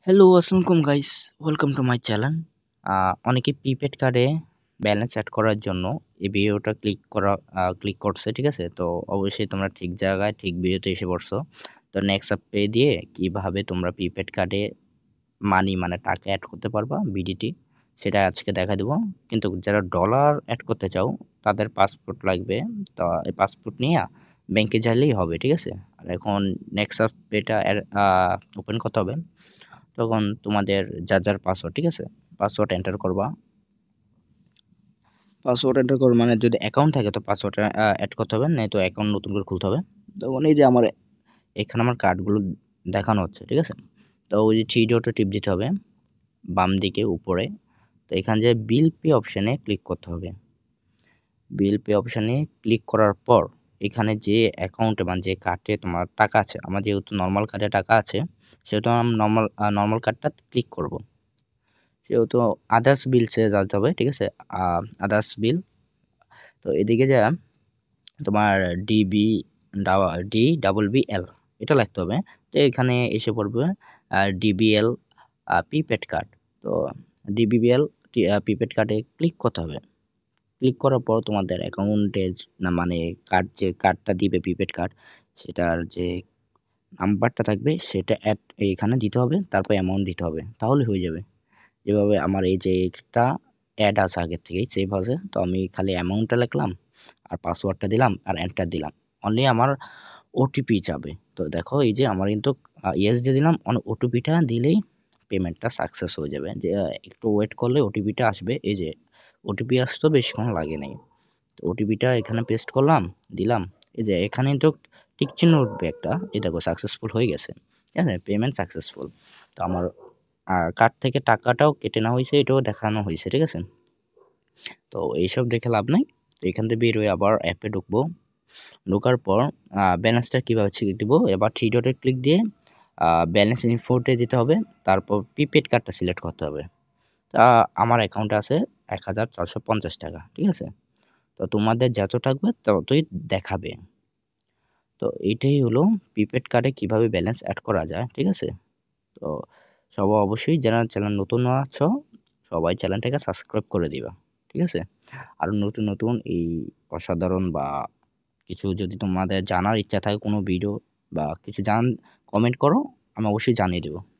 Hello আসসালামু guys, welcome to my channel. অনেকে prepaid কার্ডে ব্যালেন্স অ্যাড করার জন্য এই ভিডিওটা ক্লিক করছে, ঠিক আছে? তো অবশ্যই তোমরা ঠিক জায়গায় ঠিক ভিডিওতে এসে পড়ছো। তো নেক্সট আপ পে দিয়ে কিভাবে তোমরা প্রিপেড কার্ডে মানি মানে টাকা অ্যাড করতে পারবা বিডিটি, সেটা আজকে দেখা দেবো। কিন্তু যারা ডলার অ্যাড করতে চাও তাদের পাসপোর্ট লাগবে। তো এই পাসপোর্ট নিয়ে ব্যাংকে যাইলেই হবে, ঠিক আছে? আর এখন নেক্সট আপ পেটা ওপেন করতে হবে। তখন তোমাদের যার পাসওয়ার্ড, ঠিক আছে, পাসওয়ার্ড এন্টার করবা। পাসওয়ার্ড এন্টার করবে মানে যদি অ্যাকাউন্ট থাকে তো পাসওয়ার্ড অ্যাড করতে হবে, নাই তো অ্যাকাউন্ট নতুন করে খুলতে হবে। তখন এই যে আমার এখানে আমার কার্ডগুলো দেখানো হচ্ছে, ঠিক আছে? তো ওই যে থ্রি ডটে টিপ দিতে হবে বাম দিকে উপরে। তো এখানে যে বিল পে অপশানে ক্লিক করতে হবে। বিল পে অপশানে ক্লিক করার পর এখানে যে অ্যাকাউন্টে মানে যে কার্ডে তোমার টাকা আছে, আমার যেহেতু নর্মাল কার্ডে টাকা আছে সেহেতু আমি নর্মাল কার্ডটা ক্লিক করব। সেহেতু আদার্স বিলসে যেতে হবে, ঠিক আছে? Others bill. তো এদিকে যা তোমার ডিবি DBL এটা লিখতে হবে। তো এখানে এসে পড়বে ডিবিএল প্রিপেড কার্ড। তো ডিবিএল প্রিপেড কার্ডে ক্লিক করতে হবে। ক্লিক করার পর তোমাদের অ্যাকাউন্টে না মানে যে কার্ডটা দিবে প্রিপেড কার্ড, সেটার যে নাম্বারটা থাকবে সেটা এখানে দিতে হবে, তারপর অ্যামাউন্ট দিতে হবে, তাহলে হয়ে যাবে। যেভাবে আমার এই যে একটা অ্যাড আছে আগের থেকেই সেভ আছে, তো আমি খালি অ্যামাউন্টটা লিখলাম আর পাসওয়ার্ডটা দিলাম আর এন্টার দিলাম। অনলি আমার ওটিপি যাবে। তো দেখো এই যে আমার কিন্তু ইয়েস দিয়ে দিলাম, ওটিপিটা দিলেই পেমেন্টটা সাকসেস হয়ে যাবে। যে একটু ওয়েট করলে ওটিপিটা আসবে। এই যে ওটিপি আসতে বেশিক্ষণ লাগে নাই। তো ওটিপিটা এখানে পেস্ট করলাম, দিলাম। এই যে এখানে তো টিক চিহ্ন উঠবে একটা, এই দেখো সাকসেসফুল হয়ে গেছে, ঠিক আছে? Payment successful. তো আমার কার্ড থেকে টাকাটাও কেটে নেওয়া হয়েছে, এটাও দেখানো হয়েছে, ঠিক আছে? তো এইসব দেখে লাভ নাই। তো এখান থেকে বের হয়ে আবার অ্যাপে ঢুকবো। ঢোকার পর ব্যালেন্সটা কীভাবে চেক দিব, এবার থ্রি ডটে ক্লিক দিয়ে ব্যালেন্স ইনফোতে যেতে হবে। তারপর প্রিপেড কার্ডটা সিলেক্ট করতে হবে। তা আমার অ্যাকাউন্টে আছে 1450 টাকা, ঠিক আছে? তো তোমাদের যত থাকবে ততই দেখাবে। তো এইটাই হলো প্রিপেড কার্ডে কিভাবে ব্যালেন্স অ্যাড করা যায়, ঠিক আছে? তো সবাই অবশ্যই যারা চ্যানেল নতুন আছো সবাই চ্যানেলটাকে সাবস্ক্রাইব করে দিবা, ঠিক আছে? আর নতুন নতুন এই অসাধারণ বা কিছু যদি তোমাদের জানার ইচ্ছা থাকে কোনো ভিডিও বা কিছু কমেন্ট করো, আমি অবশ্যই জানিয়ে দেবো।